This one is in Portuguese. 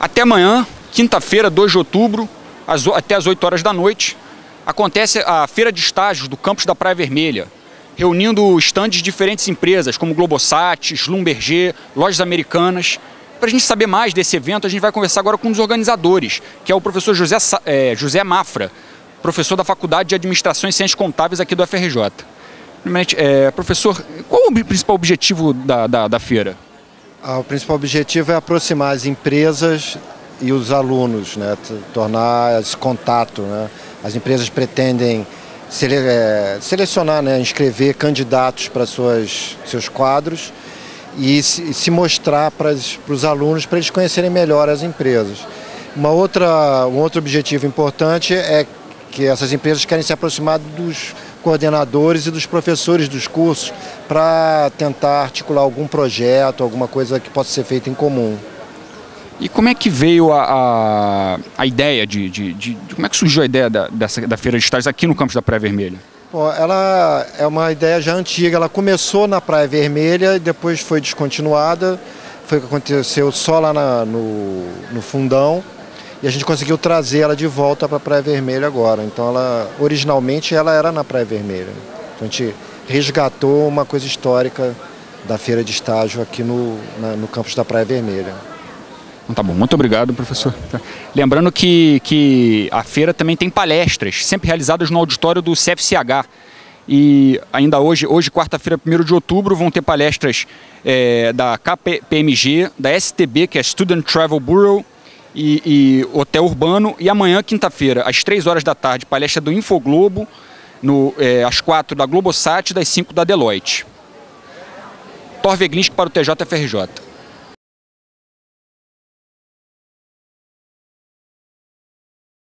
Até amanhã, quinta-feira, 2 de outubro, até às 8 horas da noite, acontece a Feira de Estágios do campus da Praia Vermelha, reunindo estandes de diferentes empresas, como Globosat, Schlumberger, Lojas Americanas. Para a gente saber mais desse evento, a gente vai conversar agora com um dos organizadores, que é o professor José Mafra, professor da Faculdade de Administração e Ciências Contábeis aqui do FRJ. Primeiramente, professor, qual é o principal objetivo da feira? O principal objetivo é aproximar as empresas e os alunos, né? Tornar esse contato, né? As empresas pretendem selecionar, né? Inscrever candidatos para seus quadros e se mostrar para os alunos, para eles conhecerem melhor as empresas. Um outro objetivo importante é que essas empresas querem se aproximar dos coordenadores e dos professores dos cursos para tentar articular algum projeto, alguma coisa que possa ser feita em comum. E como é que veio a ideia como é que surgiu a ideia da Feira de Estágios aqui no campus da Praia Vermelha? Bom, ela é uma ideia já antiga, ela começou na Praia Vermelha e depois foi descontinuada, foi o que aconteceu só lá no Fundão, e a gente conseguiu trazer ela de volta para a Praia Vermelha agora. Então originalmente ela era na Praia Vermelha. Então a gente resgatou uma coisa histórica da Feira de Estágio aqui no campus da Praia Vermelha. Tá bom, muito obrigado, professor. Lembrando que a feira também tem palestras, sempre realizadas no auditório do CFCH. E ainda hoje quarta-feira, 1º de outubro, vão ter palestras da KPMG, da STB, que é Student Travel Bureau, e Hotel Urbano. E amanhã, quinta-feira, às 3 horas da tarde, palestra do Infoglobo, às 4 da Globosat e das 5 da Deloitte. Thor Veglinski para o TJFRJ.